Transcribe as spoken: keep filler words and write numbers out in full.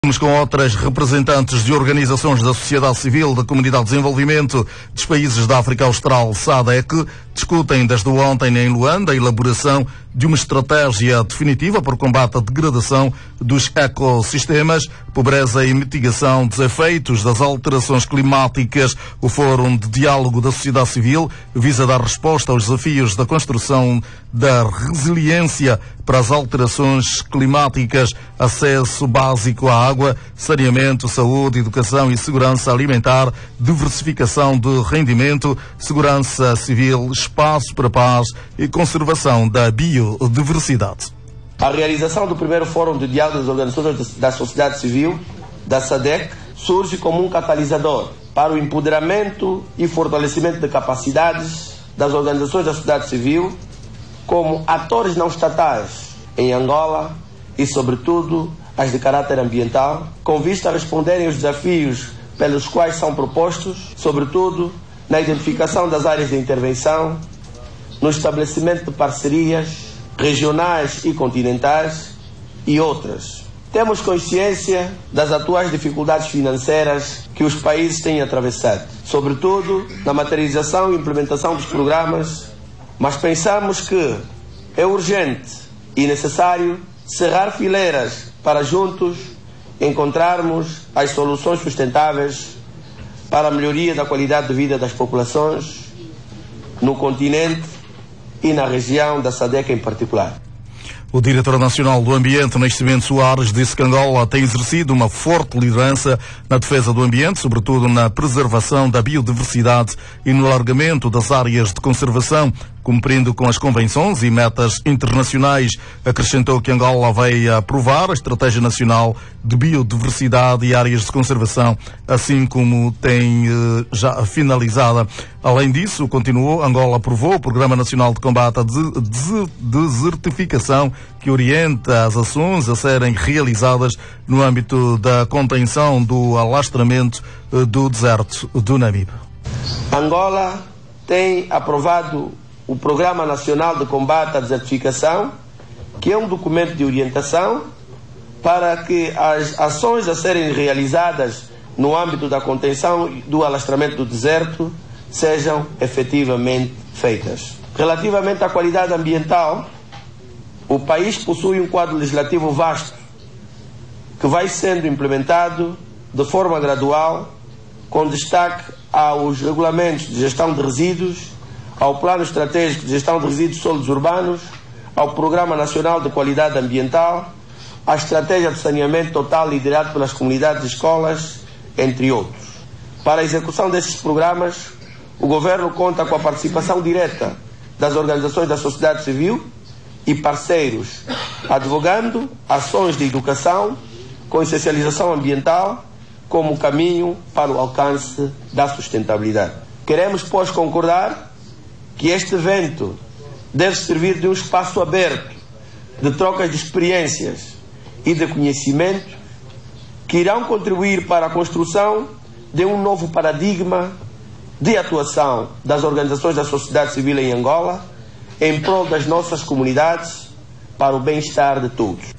Com outras representantes de organizações da sociedade civil, da Comunidade de Desenvolvimento dos Países da África Austral, S A D C, discutem desde ontem em Luanda a elaboração de uma estratégia definitiva para o combate à degradação dos ecossistemas, pobreza e mitigação dos efeitos das alterações climáticas. O Fórum de Diálogo da Sociedade Civil visa dar resposta aos desafios da construção da resiliência para as alterações climáticas, acesso básico à água, saneamento, saúde, educação e segurança alimentar, diversificação de rendimento, segurança civil, espaço para a paz e conservação da biodiversidade. A realização do primeiro Fórum de Diálogo das Organizações da Sociedade Civil, da S A D C, surge como um catalisador para o empoderamento e fortalecimento de capacidades das organizações da sociedade civil como atores não estatais em Angola e, sobretudo, as de caráter ambiental, com vista a responderem aos desafios pelos quais são propostos, sobretudo na identificação das áreas de intervenção, no estabelecimento de parcerias regionais e continentais e outras. Temos consciência das atuais dificuldades financeiras que os países têm atravessado, sobretudo na materialização e implementação dos programas, mas pensamos que é urgente e necessário cerrar fileiras para juntos encontrarmos as soluções sustentáveis para a melhoria da qualidade de vida das populações no continente e na região da S A D C em particular. O diretor nacional do Ambiente, Nascimento Soares, disse que Angola tem exercido uma forte liderança na defesa do ambiente, sobretudo na preservação da biodiversidade e no alargamento das áreas de conservação, cumprindo com as convenções e metas internacionais. Acrescentou que Angola veio a aprovar a Estratégia Nacional de Biodiversidade e Áreas de Conservação, assim como tem eh, já finalizada. Além disso, continuou, Angola aprovou o Programa Nacional de Combate à Desertificação, que orienta as ações a serem realizadas no âmbito da contenção do alastramento eh, do deserto do Namibe. Angola tem aprovado o Programa Nacional de Combate à Desertificação, que é um documento de orientação para que as ações a serem realizadas no âmbito da contenção do alastramento do deserto sejam efetivamente feitas. Relativamente à qualidade ambiental, o país possui um quadro legislativo vasto que vai sendo implementado de forma gradual, com destaque aos regulamentos de gestão de resíduos, ao Plano Estratégico de Gestão de Resíduos Sólidos Urbanos, ao Programa Nacional de Qualidade Ambiental, à Estratégia de Saneamento Total liderado pelas comunidades e escolas, entre outros. Para a execução desses programas, o Governo conta com a participação direta das organizações da sociedade civil e parceiros, advogando ações de educação com essencialização ambiental como caminho para o alcance da sustentabilidade. Queremos, pois, concordar que este evento deve servir de um espaço aberto de trocas de experiências e de conhecimento que irão contribuir para a construção de um novo paradigma de atuação das organizações da sociedade civil em Angola em prol das nossas comunidades para o bem-estar de todos.